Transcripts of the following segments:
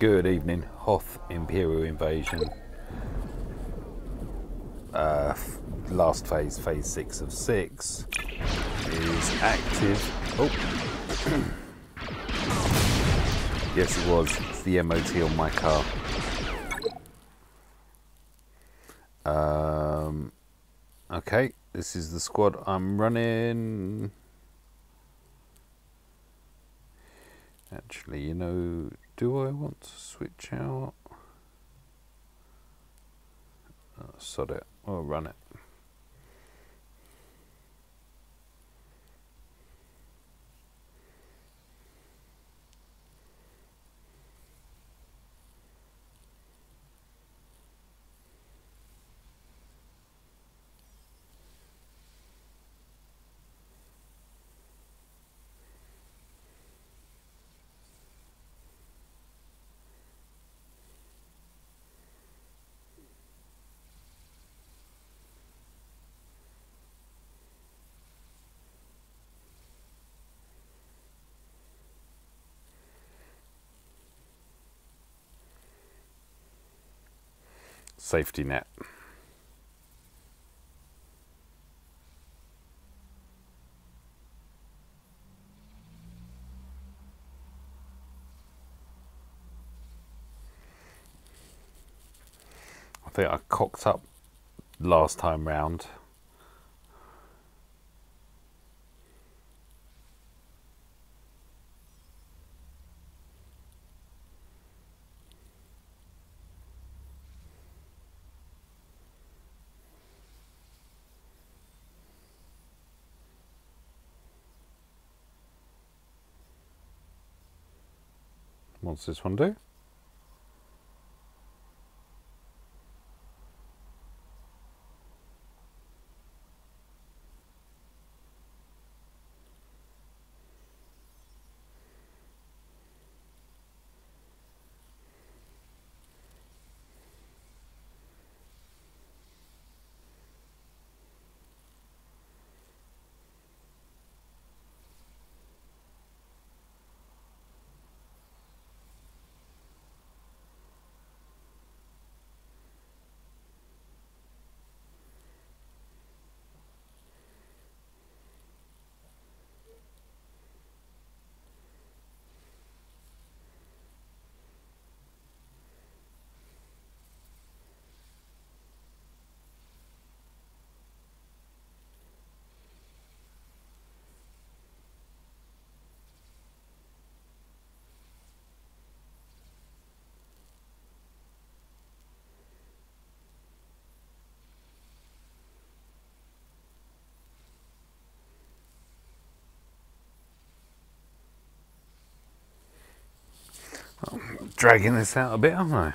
Good evening. Hoth Imperial Invasion. Last phase, phase 6 of 6, is active. Oh, yes, it was. It's the MOT on my car. Okay, this is the squad I'm running. Actually, you know, do I want to switch out? Oh, sod it. I'll run it. Safety net. I think I cocked up last time round. What's this one do? Dragging this out a bit, aren't I?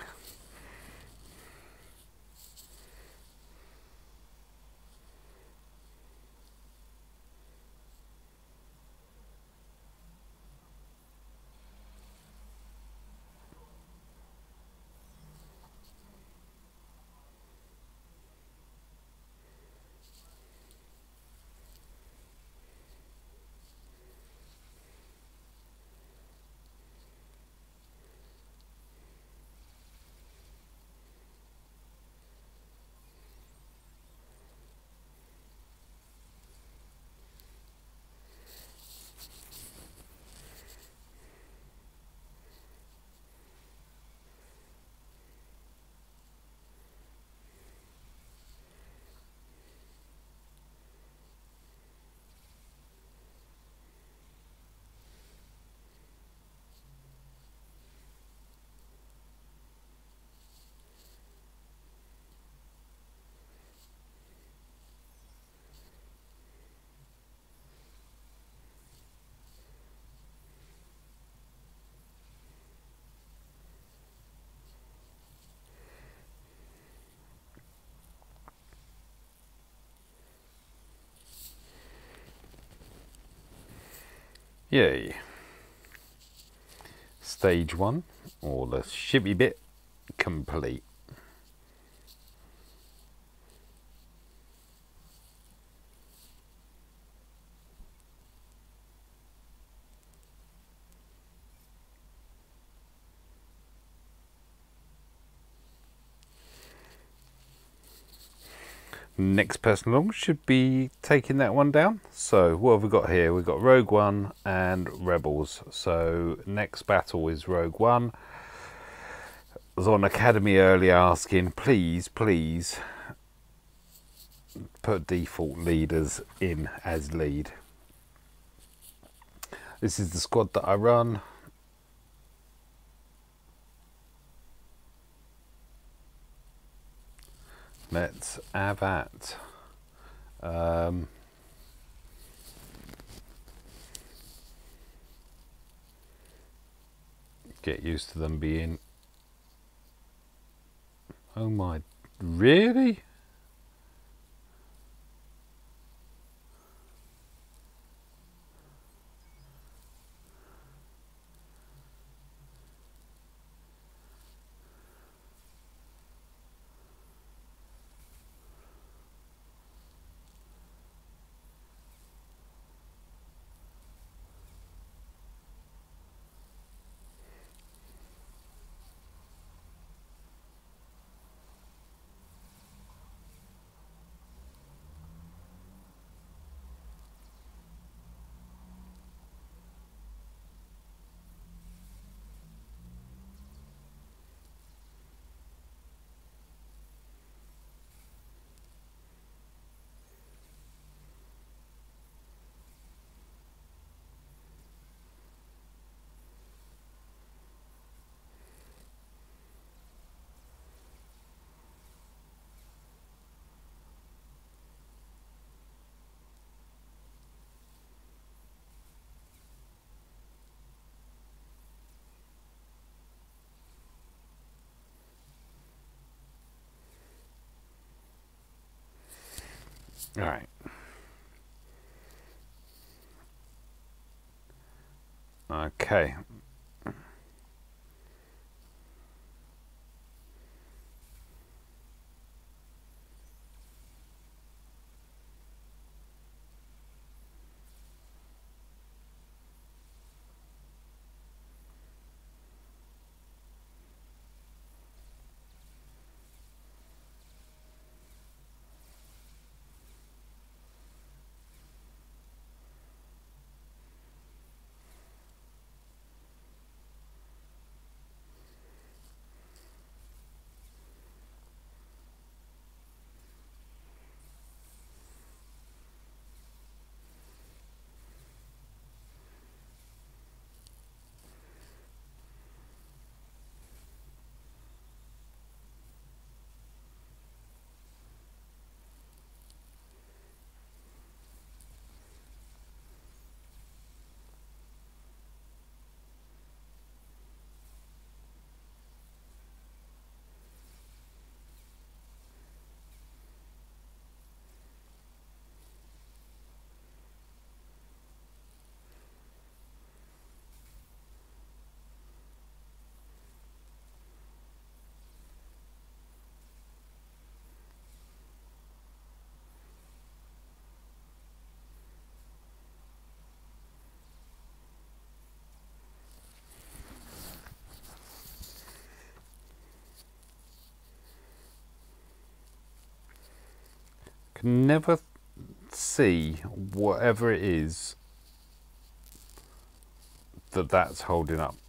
Yay. Stage 1, or the shibby bit, complete. Next person along should be taking that one down. So what have we got here? We've got Rogue One and Rebels. So next battle is Rogue One. I was on Academy earlier asking, please put default leaders in as lead. This is the squad that I run. Let's have at. Get used to them being. Oh my, really? All right. Okay. Can never see whatever it is that's holding up.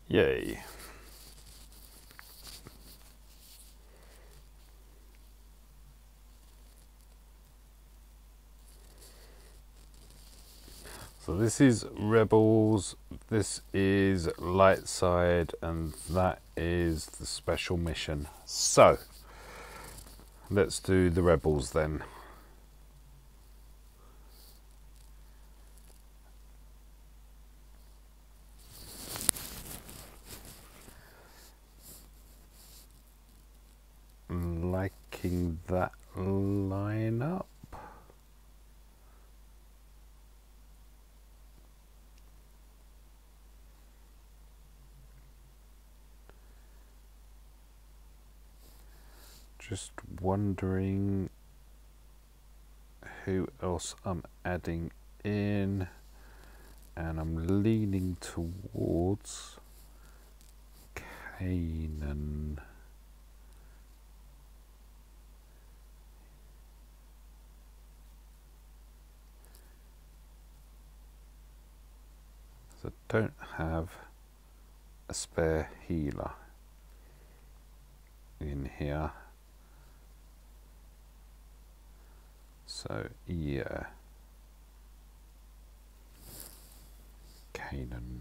Yay. So this is Rebels, this is Light Side, and that is the special mission. So let's do the Rebels then. Liking that lineup. Just wondering who else I'm adding in, and I'm leaning towards Kanan. I don't have a spare healer in here, so yeah, Kanan.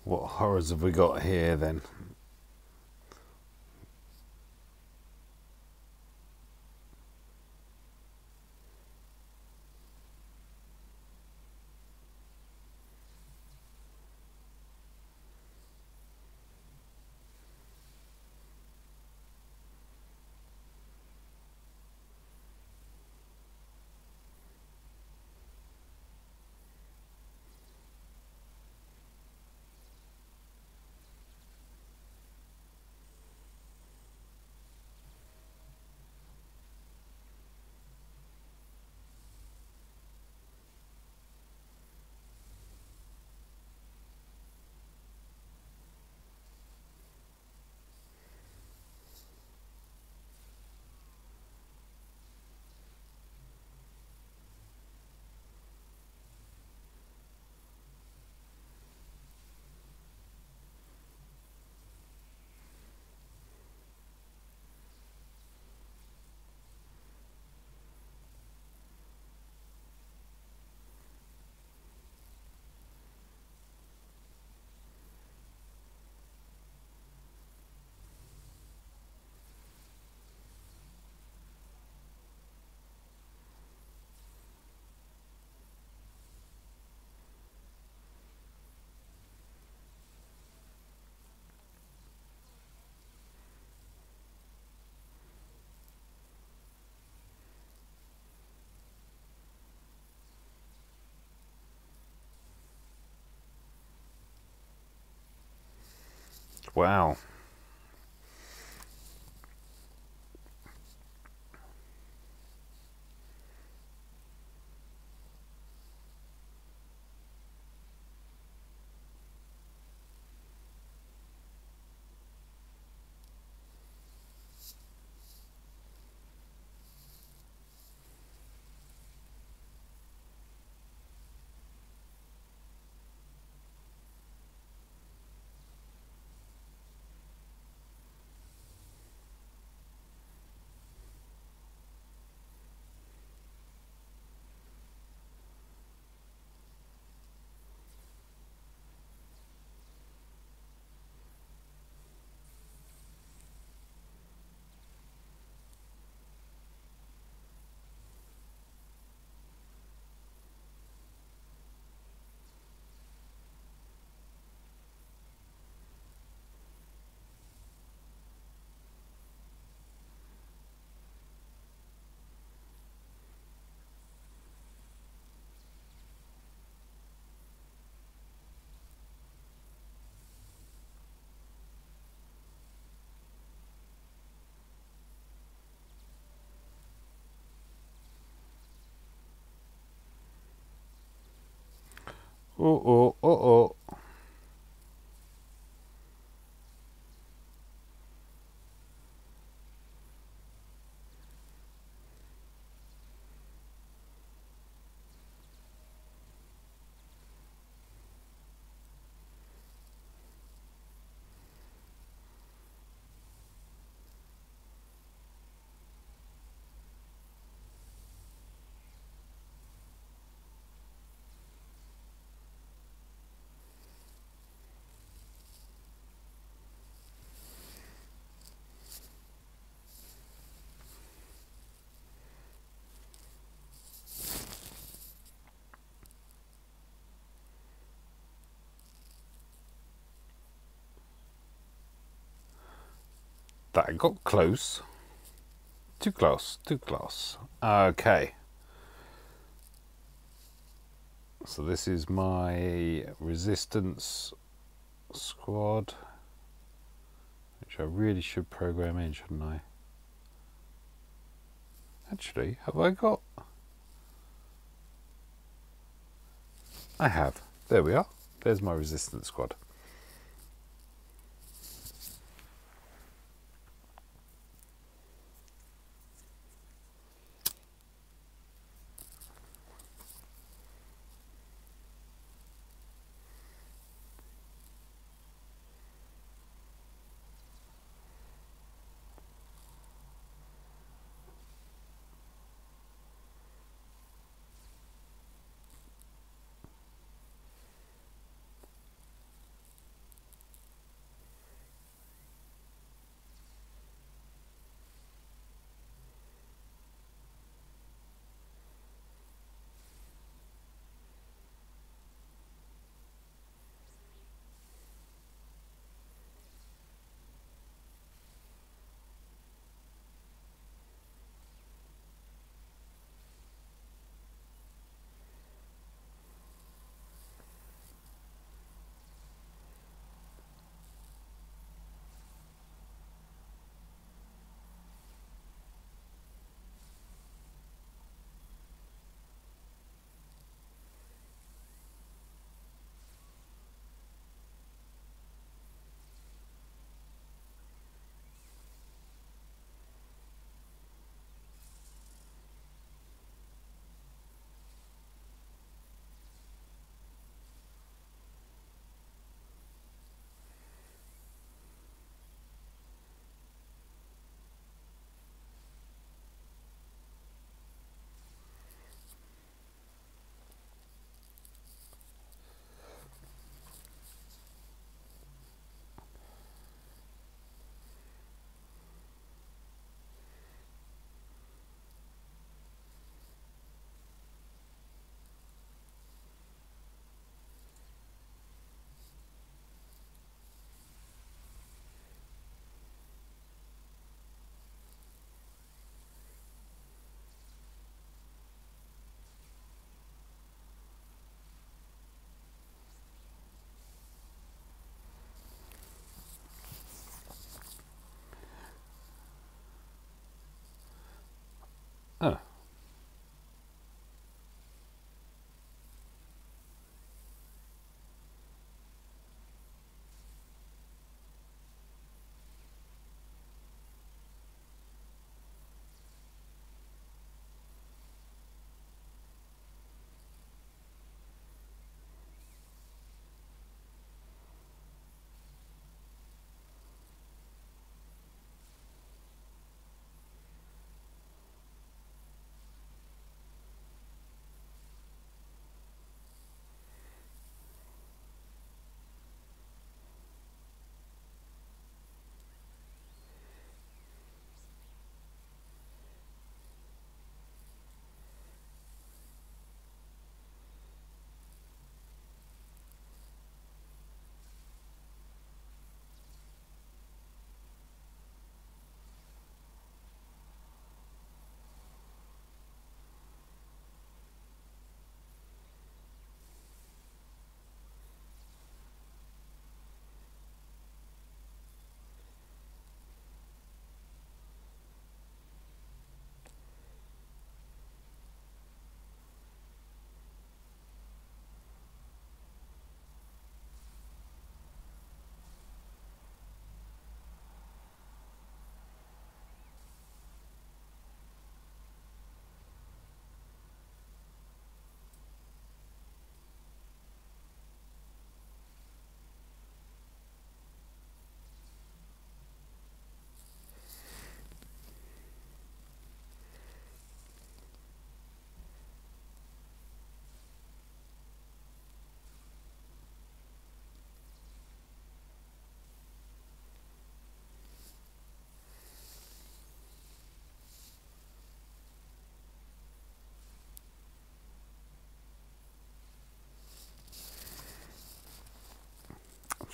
What horrors have we got here then? Wow. Oh. That got close. Too close, too close. Okay. So this is my resistance squad, which I really should program in, shouldn't I? Actually, have I got... I have. There we are. There's my resistance squad.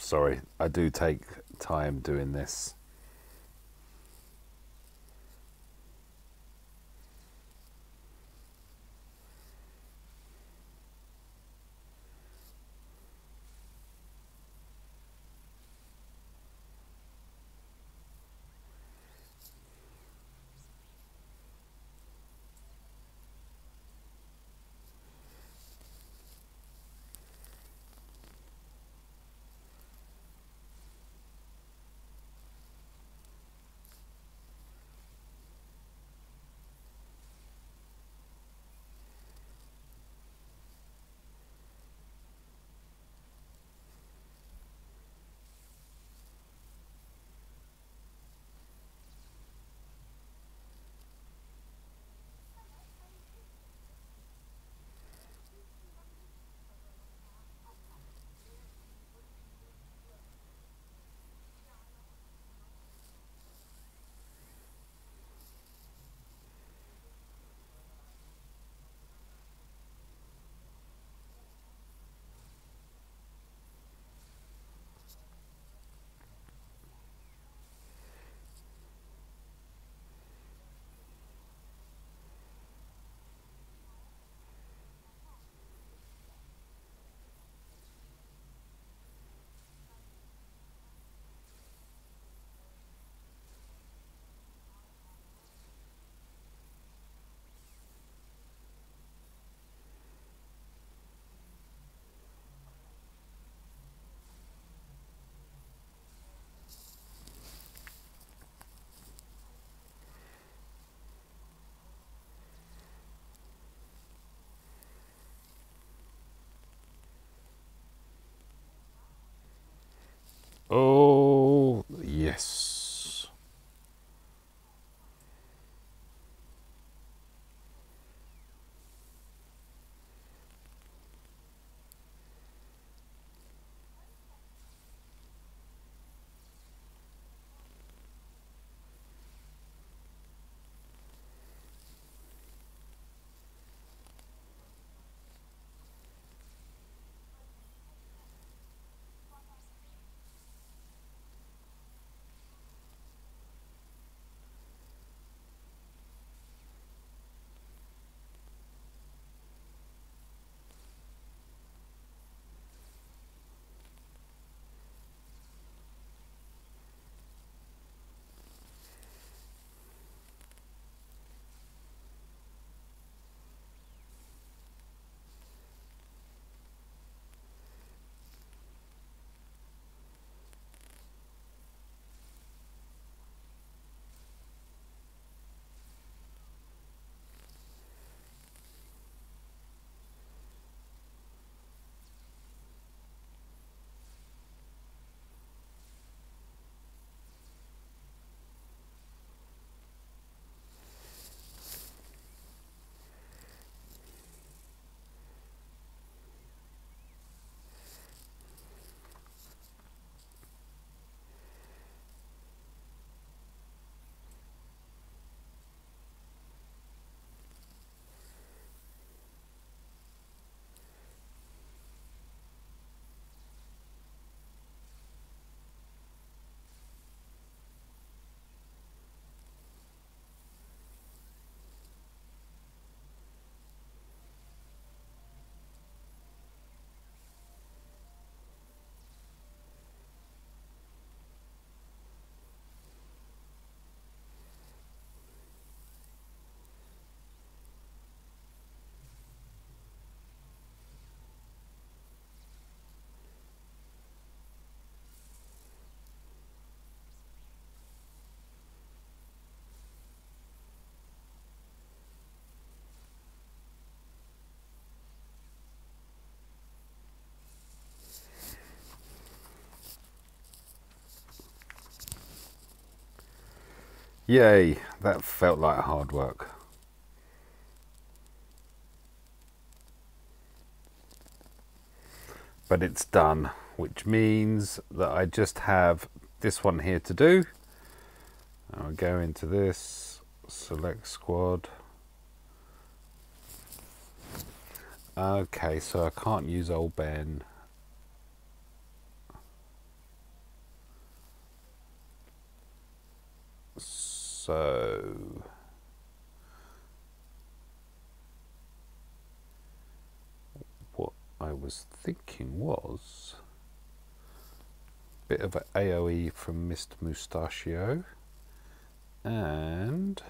Sorry, I do take time doing this. Oh, yes. Yay, that felt like hard work. But it's done, which means that I just have this one here to do. I'll go into this, select squad. Okay, so I can't use old Ben. So what I was thinking was a bit of an AOE from Mr. Mustachio and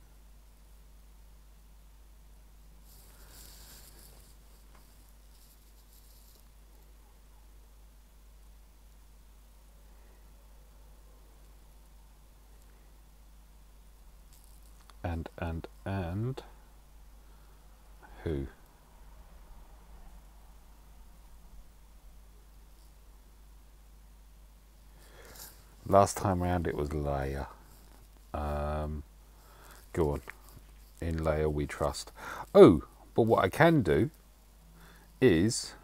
who? Last time round it was Leia. Go on. In Leia we trust. Oh, but what I can do is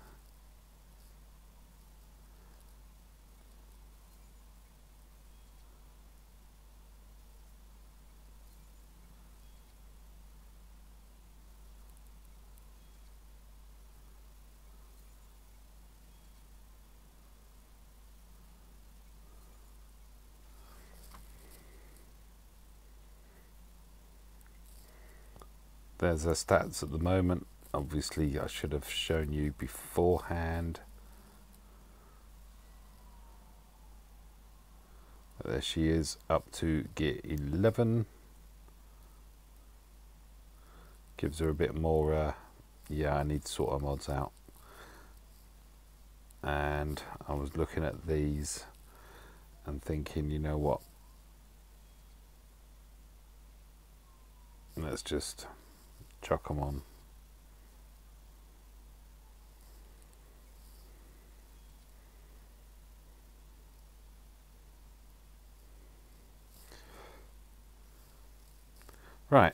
there's her stats at the moment. Obviously I should have shown you beforehand. There she is, up to gear 11. Gives her a bit more, yeah, I need to sort her mods out. And I was looking at these and thinking, you know what? Let's just chuck them on. Right.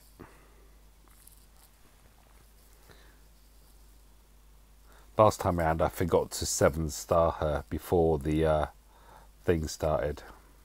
Last time around I forgot to 7-star her before the thing started.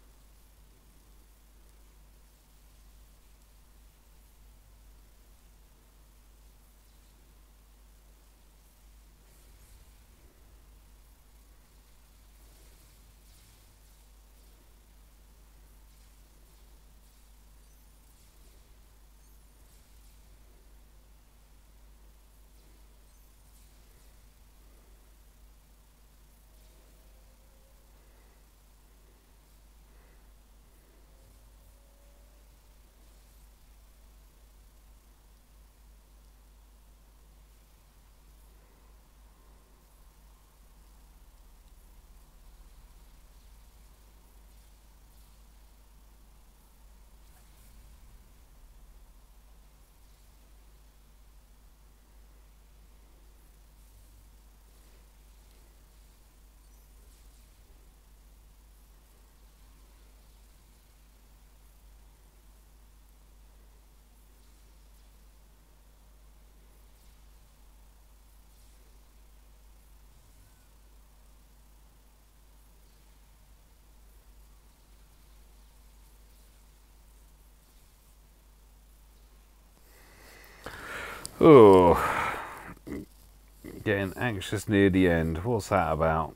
Oh, getting anxious near the end. What's that about?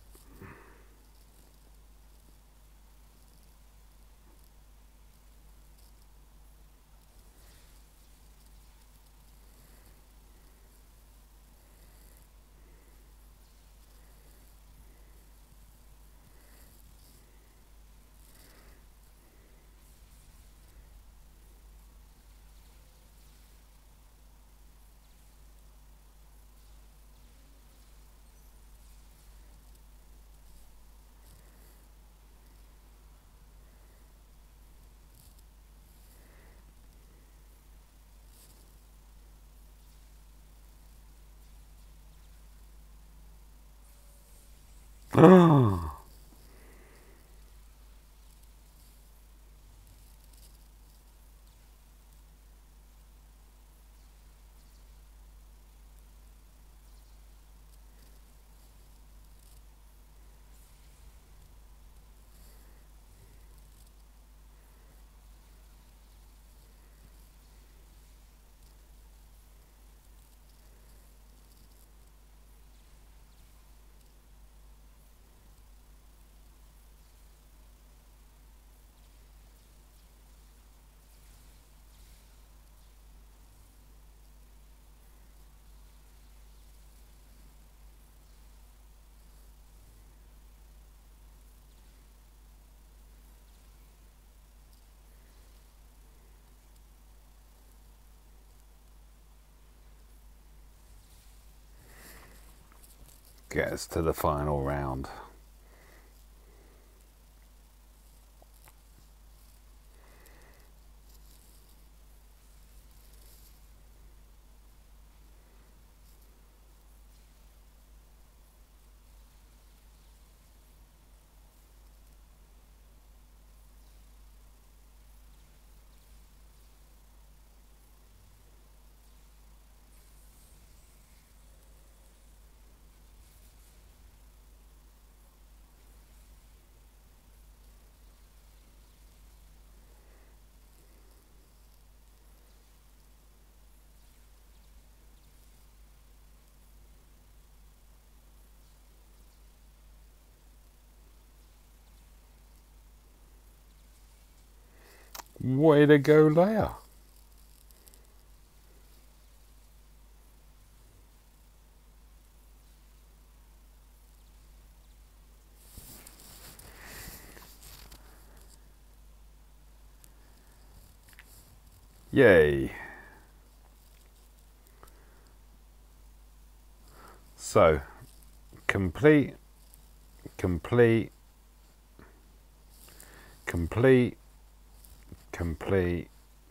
get us to the final round. Way to go, Leia. Yay. So, complete, complete, complete, complete,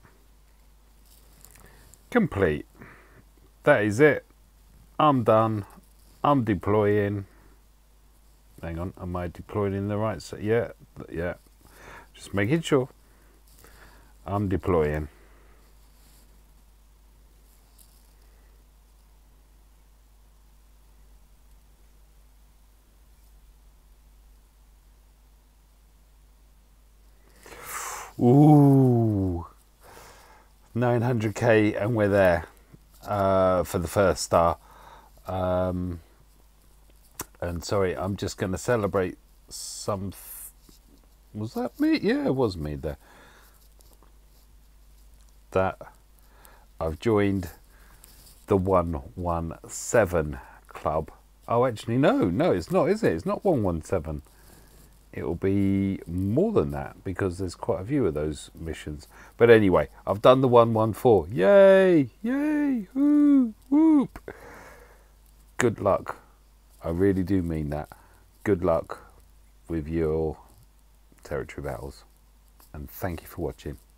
complete. That is it. I'm done. I'm deploying. Hang on, am I deploying in the right set? Yeah, yeah. Just making sure. I'm deploying. Ooh, 900k and we're there for the first star. And sorry, I'm just going to celebrate some. Was that me? Yeah, it was me there. That I've joined the 117 club. Oh, actually, no, it's not, is it? It's not 117. It'll be more than that because there's quite a few of those missions. But anyway, I've done the 114. Yay! Yay! Woo! Whoop! Good luck. I really do mean that. Good luck with your territory battles. And thank you for watching.